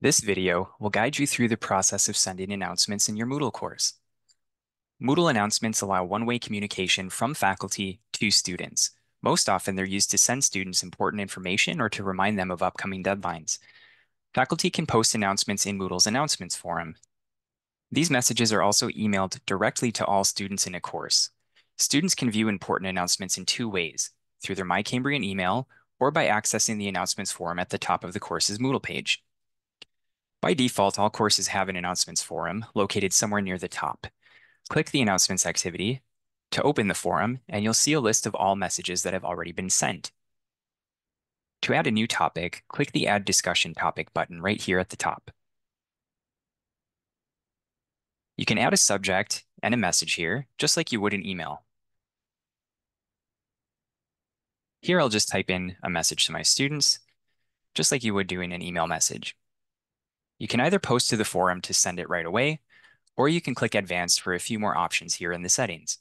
This video will guide you through the process of sending announcements in your Moodle course. Moodle announcements allow one-way communication from faculty to students. Most often, they're used to send students important information or to remind them of upcoming deadlines. Faculty can post announcements in Moodle's announcements forum. These messages are also emailed directly to all students in a course. Students can view important announcements in two ways, through their My Cambrian email or by accessing the announcements forum at the top of the course's Moodle page. By default, all courses have an announcements forum located somewhere near the top. Click the announcements activity to open the forum, and you'll see a list of all messages that have already been sent. To add a new topic, click the Add Discussion Topic button right here at the top. You can add a subject and a message here, just like you would an email. Here I'll just type in a message to my students, just like you would do in an email message. You can either post to the forum to send it right away, or you can click Advanced for a few more options here in the settings.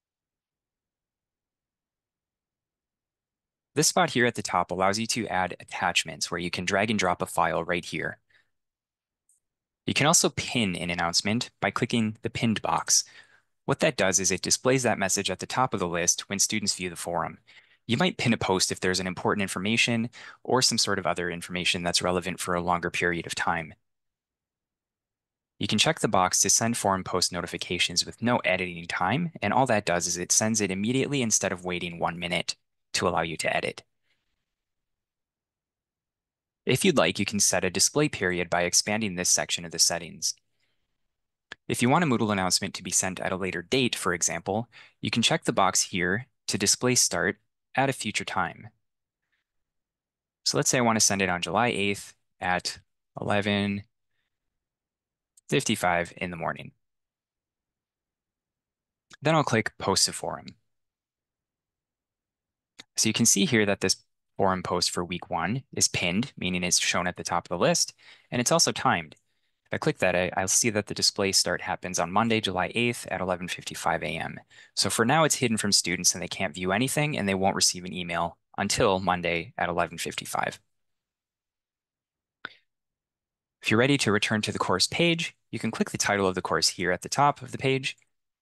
This spot here at the top allows you to add attachments where you can drag and drop a file right here. You can also pin an announcement by clicking the pinned box. What that does is it displays that message at the top of the list when students view the forum. You might pin a post if there's an important information or some sort of other information that's relevant for a longer period of time. You can check the box to send forum post notifications with no editing time, and all that does is it sends it immediately instead of waiting 1 minute to allow you to edit. If you'd like, you can set a display period by expanding this section of the settings. If you want a Moodle announcement to be sent at a later date, for example, you can check the box here to display start at a future time. So let's say I want to send it on July 8th at 11:55 in the morning. Then I'll click Post to Forum. So you can see here that this forum post for week 1 is pinned, meaning it's shown at the top of the list, and it's also timed. If I click that, I'll see that the display start happens on Monday, July 8th at 11:55 a.m. So for now, it's hidden from students and they can't view anything and they won't receive an email until Monday at 11:55. If you're ready to return to the course page, you can click the title of the course here at the top of the page,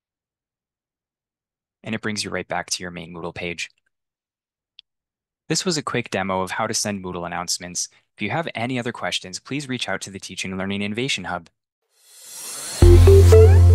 and it brings you right back to your main Moodle page. This was a quick demo of how to send Moodle announcements. If you have any other questions, please reach out to the Teaching and Learning Innovation Hub.